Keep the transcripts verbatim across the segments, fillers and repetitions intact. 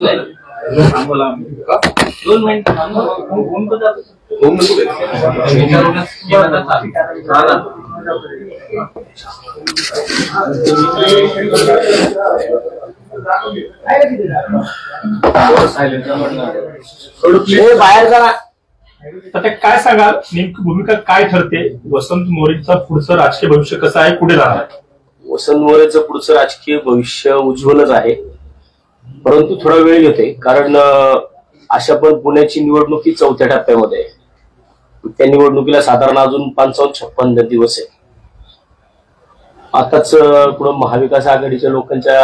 दोन मिनिट बाहेर जरा आता काय सांगाल, नेमकी भूमिका काय ठरते? वसंत मोरेचं पुढचं राजकीय भविष्य कसं आहे, कुठे जाणार? वसंत मोरेचं पुढचं राजकीय भविष्य उज्ज्वलच आहे, परंतु थोडा वेळ घेते. कारण अशा पण पुण्याची निवडणुकी चौथ्या टप्प्यामध्ये आहे. त्या निवडणुकीला साधारण अजून पंचावन्न छप्पन्न दिवस आहे. आताच पुढं महाविकास आघाडीच्या लोकांच्या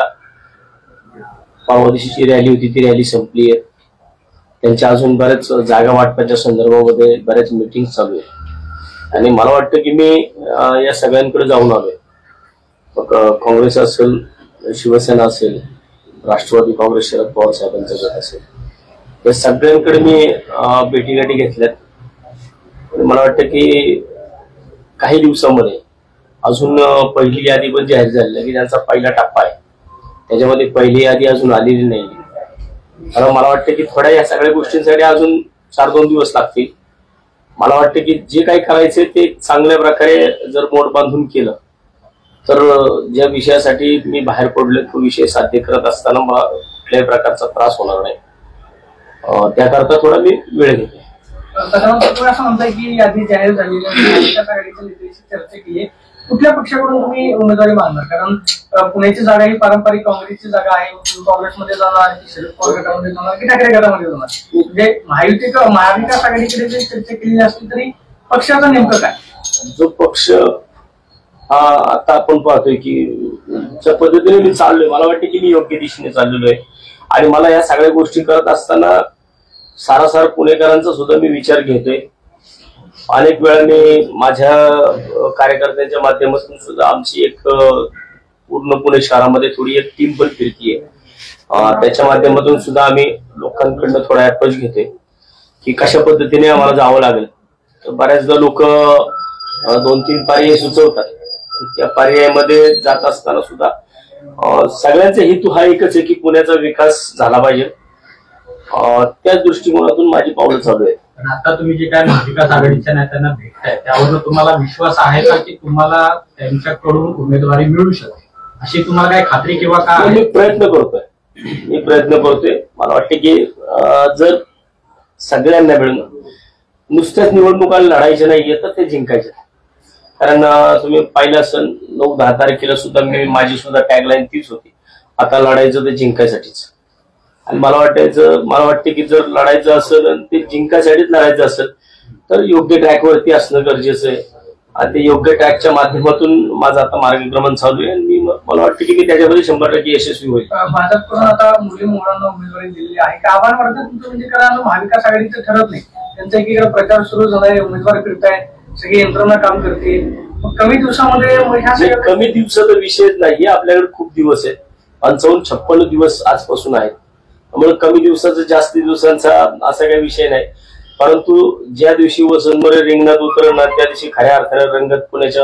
परवा दिवशीची रॅली होती, ती रॅली संपली आहे. त्यांच्या अजून बऱ्याच जागा वाटपाच्या संदर्भामध्ये बऱ्याच मीटिंग चालू आहे आणि मला वाटतं की मी या सगळ्यांकडे जाऊन आलोय. मग काँग्रेस असेल, शिवसेना असेल, राष्ट्रवादी काँग्रेस, शरद पवार साहेबांचा गट असेल, या सगळ्यांकडे मी भेटीगाठी घेतल्यात. मला वाटतं की काही दिवसामध्ये अजून पहिली यादी पण जाहीर झाली आहे की ज्यांचा पहिला टप्पा आहे त्याच्यामध्ये पहिली यादी अजून आलेली नाही. कारण मला वाटतं की थोड्या या सगळ्या गोष्टींसाठी अजून चार दोन दिवस लागतील. मला वाटतं की जे काही करायचे ते चांगल्या प्रकारे जर मोड बांधून केलं तर ज्या विषयासाठी मी बाहेर पडलोय तो विषय साध्य करत असताना मला कुठल्याही प्रकारचा त्रास होणार नाही. त्याकरता थोडा मी वेळ घेते. असं म्हणताय की यादी जाहीर झालेली आघाडीच्या नेत्यांशी चर्चा केली, कुठल्या पक्षाकडून तुम्ही उमेदवारी मागणार? कारण पुण्याची जागा ही पारंपरिक काँग्रेसची जागा आहे. काँग्रेसमध्ये जाणार की शरद पवार गटामध्ये जाणार की ठाकरे गटामध्ये जाणार? म्हणजे महायुती महाविकास आघाडीकडे जरी चर्चा केलेली असली तरी पक्षाचं नेमकं काय? जो पक्ष हा आता आपण पाहतोय की ज्या पद्धतीने मी चाललोय, मला वाटतं की मी योग्य दिशेने चाललेलो आहे. आणि मला या सगळ्या गोष्टी करत असताना सारासार पुणेकरांचा सुद्धा मी विचार घेतोय. अनेक वेळा मी माझ्या कार्यकर्त्यांच्या माध्यमातून सुद्धा आमची एक पूर्ण पुणे शहरामध्ये थोडी एक टीम पण फिरतीये. त्याच्या माध्यमातून सुद्धा आम्ही लोकांकडनं थोडा अप्रोच घेतोय की कशा पद्धतीने आम्हाला जावं लागेल. तर बऱ्याचदा लोक दोन तीन पर्याय सुचवतात. त्या पर्यायामध्ये जात असताना सुद्धा सगळ्यांचा हेतू हा एकच आहे की पुण्याचा विकास झाला पाहिजे. त्याच दृष्टिकोनातून माझी पावलं चालू आहेत. आता तुम्ही जे काय महाविकास आघाडीच्या नेत्यांना भेटताय त्यावर तुम्हाला विश्वास आहे का की तुम्हाला त्यांच्याकडून उमेदवारी मिळू शकते, अशी तुम्हाला काय खात्री किंवा काय? मी प्रयत्न करतोय मी प्रयत्न करतोय मला वाटतं की जर सगळ्यांना मिळून नुसत्याच निवडणुका लढायच्या नाहीये तर ते जिंकायचे. कारण तुम्ही पाहिलं असेल नऊ दहा तारखेला सुद्धा मी माझी सुद्धा टॅगलाईन तीच होती, आता लढायचं ते जिंकायसाठीच. आणि मला वाटायचं मला वाटतं की जर लढायचं असेल आणि ते जिंकायसाठीच लढायचं असेल तर योग्य ट्रॅकवरती असणं गरजेचं आहे. आणि ते योग्य ट्रॅकच्या माध्यमातून माझं आता मार्गक्रमण चालू आहे आणि मी मला वाटतं की त्याच्यामध्ये शंभर टक्के यशस्वी होईल. भाजपकडून आता मुरली मोहोळांना उमेदवारी दिलेली आहे का? आव्हान वाटतं तुमचं? म्हणजे कारण महाविकास आघाडीचं ठरत नाही, त्यांचा एकीकडे प्रचार सुरू झालाय, उमेदवार फिरताय, सगळी यंत्रणा काम करते. कमी दिवसामध्ये कमी दिवसाचा विषय नाही, आपल्याकडे खूप दिवस आहेत. पंचावन्न छप्पन्न दिवस आजपासून आहेत. त्यामुळे कमी दिवसाचा जास्त दिवसांचा असा काही विषय नाही. परंतु ज्या दिवशी वसंत मोरे रिंगणात उतरणार त्या दिवशी खऱ्या अर्थाने रंगत पुण्याच्या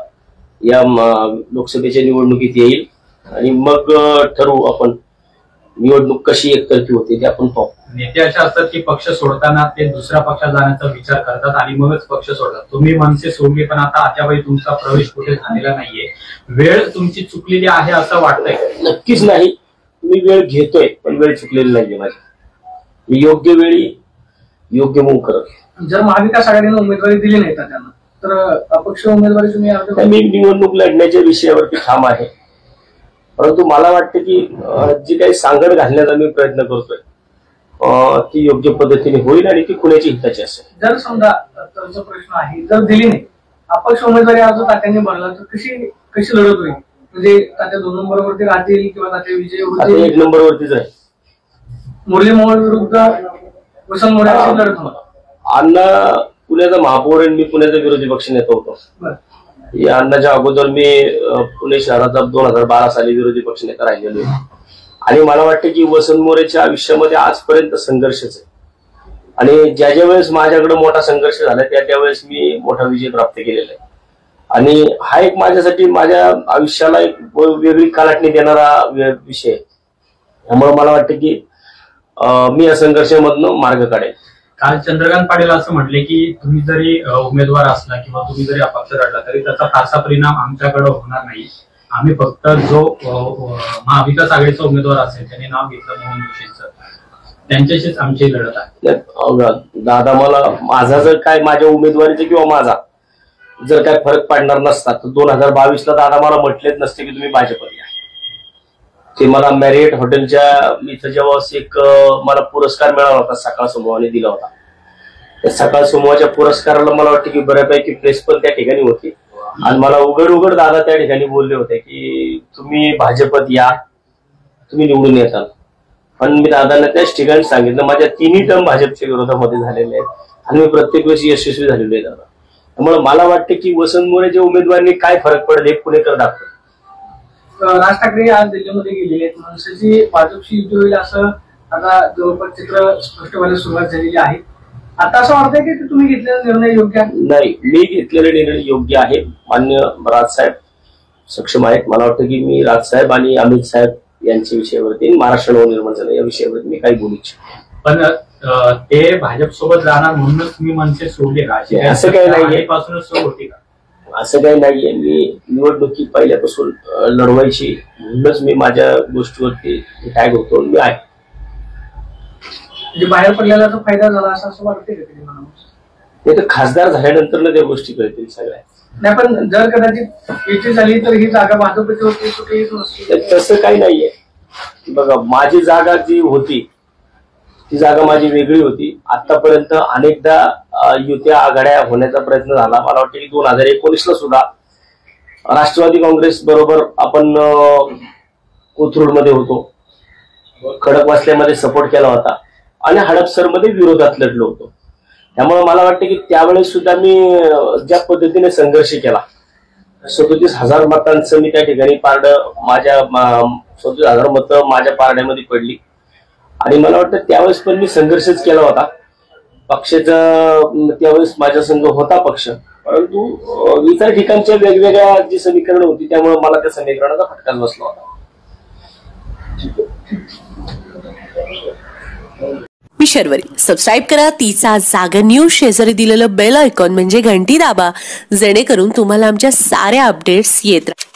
या लोकसभेच्या निवडणुकीत येईल आणि मग ठरवू आपण निवडणूक कशी एकतर्फी होते ते आपण पाहू. नेते असे असतात की पक्ष सोडताना ते दुसऱ्या पक्षात जाण्याचा विचार करतात आणि मगच पक्ष सोडतात. तुम्ही मनसे सोडले पण आता अद्यापही तुमचा प्रवेश कुठे झालेला नाहीये. वेळ तुमची चुकलेली आहे असं वाटतंय? नक्कीच नाही, मी वेळ घेतोय पण वेळ चुकलेली नाहीये माझी. मी योग्य वेळी योग्य मूव करत. जर महाविकास आघाडीने उमेदवारी दिली नाही त्यांना तर अपक्ष उमेदवारी तुम्ही? मी निवडणूक लढण्याच्या विषयावरती ठाम आहे, परंतु मला वाटतं की जी काही सांगड घालण्याचा मी प्रयत्न करतोय ती योग्य पद्धतीने होईल आणि ती पुण्याची हिताची असेल. जर समजा तुमचा प्रश्न आहे, जर दिली नाही अपक्ष उमेदवारी अर्ज तात्यांनी भरला तर कशी कशी लढत होईल? म्हणजे तात्या दोन नंबरवरती राहतील किंवा तात्या विजय एक नंबरवरतीच आहे? मुरली मोहोळ विरुद्ध वसंत मोरे लढत होणार. अण्णा पुण्याचा महापौर आणि मी पुण्याचा विरोधी पक्ष नेता होतो. या अण्णाच्या अगोदर मी पुणे शहराचा दोन हजार बारा साली विरोधी पक्ष नेता राहिलेलो आहे आणि मला वाटतं की वसंत मोरेच्या आयुष्यामध्ये आजपर्यंत संघर्षच आहे. आणि ज्या ज्या वेळेस माझ्याकडे मोठा संघर्ष झाला त्या त्यावेळेस मी मोठा विजय प्राप्त केलेला आहे. आणि हा एक माझ्यासाठी माझ्या आयुष्याला एक वेगळी कलाटणी देणारा विषय आहे. त्यामुळे मला वाटतं की अं, मी या संघर्षामधनं मार्ग काढेल. काल चंद्रकांत पाटील असं म्हटले की तुम्ही जरी अ, उमेदवार असला किंवा तुम्ही जरी अपक्ष लढला तरी त्याचा फारसा परिणाम आमच्याकडे होणार नाही. आम्ही फक्त जो अ, अ, महाविकास आघाडीचा उमेदवार असेल त्याने नाव घेतलं मोहन जोशींचं, त्यांच्याशीच आमची लढत आहे. अं, दादा मला माझा जर काय माझ्या उमेदवारीचा किंवा माझा जर काय फरक पडणार नसता तर दोन हजार बावीस ला दादा मला म्हटलेच नसते की तुम्ही भाजपत या. ते मला मॅरिएट हॉटेलच्या इथं जेव्हा एक मला पुरस्कार मिळाला होता सकाळ समूहाने दिला होता, त्या सकाळ समूहाच्या पुरस्काराला मला वाटतं की बऱ्यापैकी प्रेस पण त्या ठिकाणी होती आणि मला उघड उघड दादा त्या ठिकाणी बोलले होते की तुम्ही भाजपत या, तुम्ही निवडून येताल. पण मी दादांना त्याच ठिकाणी सांगितलं माझ्या तिन्ही टर्म भाजपच्या विरोधामध्ये झालेले आहेत आणि मी प्रत्येक वेळेस यशस्वी झालेलो आहे दादा. त्यामुळे मला वाटतं की वसंत मोरेच्या उमेदवारांनी काय फरक पडेल हे पुणेकर दाखवतो. राज ठाकरे आज दिल्लीमध्ये गेलेले आहेत, मनसेची भाजपशी युती होईल असं आता जवळपास चित्र स्पष्ट व्हायला सुरुवात झालेली आहे. आता असं वाटतंय की तुम्ही घेतलेला निर्णय योग्य आहे? नाही, मी घेतलेला निर्णय योग्य आहे. मान्य राजसाहेब सक्षम आहेत. मला वाटतं की मी राजसाहेब आणि अमित साहेब यांच्या विषयावरती महाराष्ट्र नवनिर्माण झालं या विषयावरती मी काही बोलू इच्छितो. पण अ, ते भाजप सोबत जाणार म्हणूनच तुम्ही मनसे सोडले का? असं काही नाहीये. पासूनच सुरू होती का? असं काही नाहीये. मी निवडणुकी पहिल्यापासून लढवायची म्हणूनच मी माझ्या गोष्टीवरती टॅग होतो. मी आहे म्हणजे बाहेर पडलेला तो फायदा झाला असं असं वाटतंय का कधी मला? ते तर खासदार झाल्यानंतर त्या गोष्टी कळतील सगळ्या. नाही, पण जर कदाचित युती झाली तर ही जागा भाजपची होती कुठे येत नसते. तसं काही नाहीये. बघा, माझी जागा जी होती ती जागा माझी वेगळी होती. आतापर्यंत अनेकदा युत्या आघाड्या होण्याचा प्रयत्न झाला. मला वाटतं की दोन हजार एकोणीस ला सुद्धा राष्ट्रवादी काँग्रेस बरोबर आपण कोथरूडमध्ये होतो, खडकवासल्यामध्ये सपोर्ट केला होता आणि हडपसरमध्ये विरोधात लढलो होतो. त्यामुळे मला वाटतं की त्यावेळेस सुद्धा मी ज्या पद्धतीने संघर्ष केला, सदोतीस हजार मतांचं मी त्या ठिकाणी पारड माझ्या सदोतीस हजार मतं माझ्या पारड्यामध्ये पडली आणि मला वाटतं त्यावेळेस पण मी संघर्षच केला होता. पक्षाचा त्यावेळेस माझ्या संघ होता पक्ष, परंतु इतर ठिकाणच्या वेगवेगळ्या जी समीकरणं होती त्यामुळे मला त्या समीकरणाचा फटकाच बसला होता. मी शर्वरी. सबस्क्राईब करा तिचा जागर न्यूज. शेजारी दिलेलं बेल आयकॉन म्हणजे घंटी दाबा, जेणेकरून तुम्हाला आमच्या साऱ्या अपडेट्स येत राहतील.